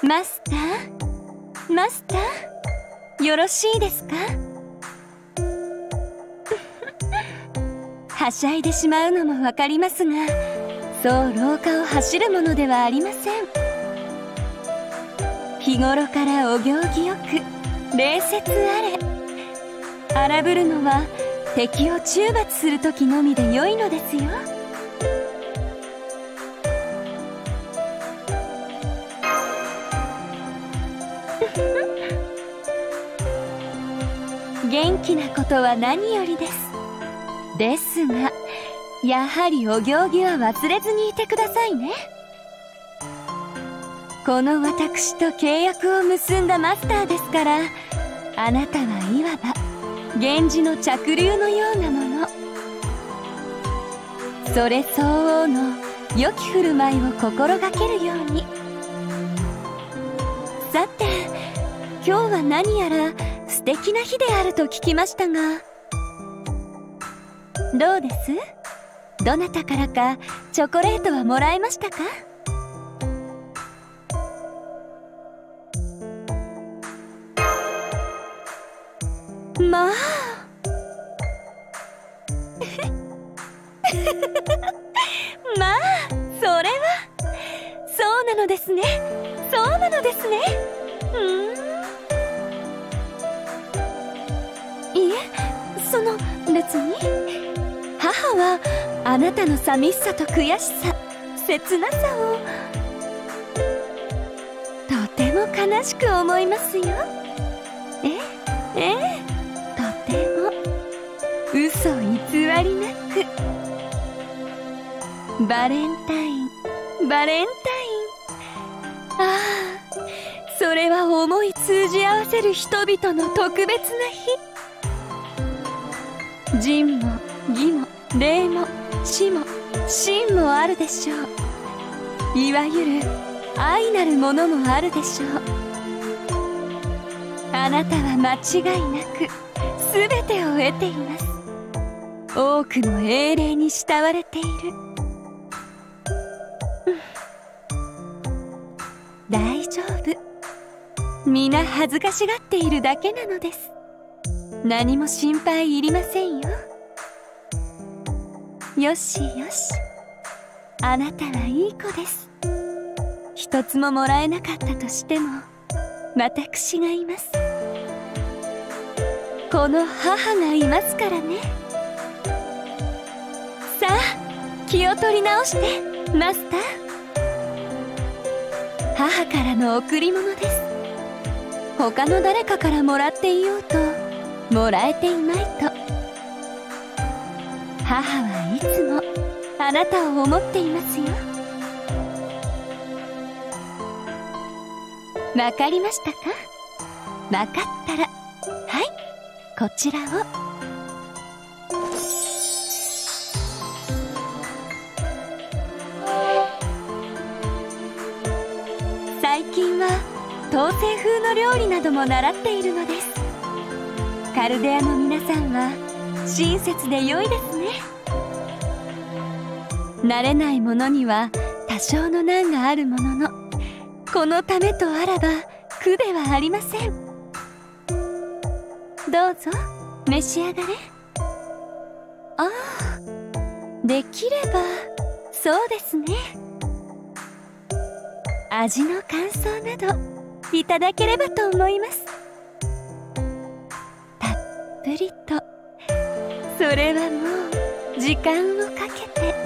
マスター、マスター、よろしいですか？はしゃいでしまうのもわかりますが、そう廊下を走るものではありません。日頃からお行儀よく礼節あれ。荒ぶるのは敵を懲罰する時のみで良いのですよ。元気なことは何よりです。ですが、やはりお行儀は忘れずにいてくださいね。この私と契約を結んだマスターですから、あなたはいわば源氏の嫡流のようなもの。それ相応の良き振る舞いを心がけるように。さて、今日は何やら素敵な日であると聞きましたが、どうです？どなたからかチョコレートはもらえましたか？まあまあ、それはそうなのですね。そうなのですね。いえ、別に。母はあなたの寂しさと悔しさ、切なさをとても悲しく思いますよ。ええ、とても嘘偽りなく。バレンタイン、バレンタイン。ああ、それは思い通じ合わせる人々の特別な日。仁も義も礼も知も信もあるでしょう。いわゆる愛なるものもあるでしょう。あなたは間違いなく全てを得ています。多くの英霊に慕われている。大丈夫。皆恥ずかしがっているだけなのです。何も心配いりませんよ。よしよし、あなたはいい子です。一つももらえなかったとしても私がいます。この母がいますからね。さあ、気を取り直してマスター。母からの贈り物です。他の誰かからもらっていようともらえていまいと、母はいつもあなたを思っていますよ。わかりましたか？わかったら、はい、こちらを。最近は東西風の料理なども習っているのです。カルデアの皆さんは親切で良いですね。慣れないものには多少の難があるものの、このためとあらば苦ではありません。どうぞ召し上がれ。ああ、できればそうですね。味の感想などいただければと思います。たっぷりと。それはもう時間をかけて。